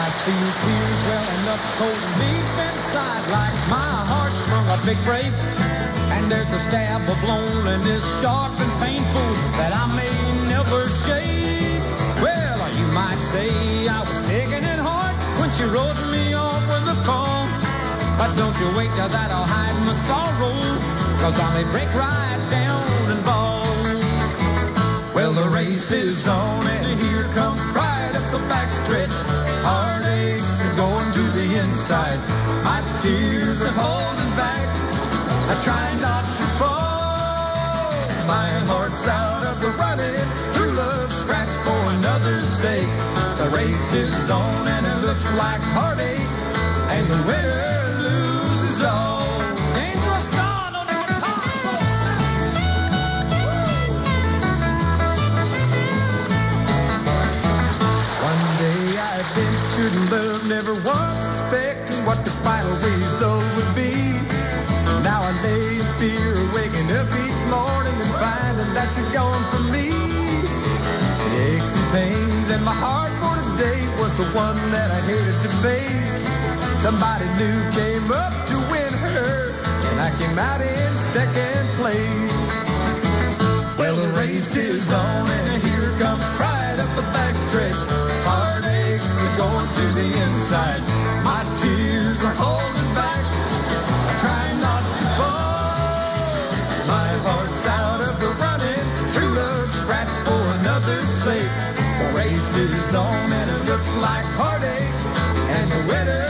feel tears welling up cold and deep inside, like my heart's sprung a big freight. And there's a stab of loneliness, sharp and painful, that I may never shake. Well, you might say I was taking it hard when she wrote me off with a call. But don't you wait till that I'll hide my sorrow, 'cause I may break right down and bawl. Well, the race is on and here comes pride up the backstretch. Heartaches are going to the inside. My tears are holding back. I try not to fall. My heart's out of the running. True love scratch for another's sake. The race is on and it looks like heartaches, and the winner loses all. Dangerous John on the guitar. One day I ventured in love, never once suspecting what the final result would be. Now I lay in fear, waking up each morning and finding that you're gone from me. The aches and pains and my heart for today was the one that I hated to face. Somebody new came up to win her, and I came out in second place. Well, the race is on, and here comes pride up the backstretch. Heartaches are going to the inside. My tears are holding back. I try not to fall. My heart's out of the running. True love scratch for another's sake. The race is on, and it looks like heartaches, and the winner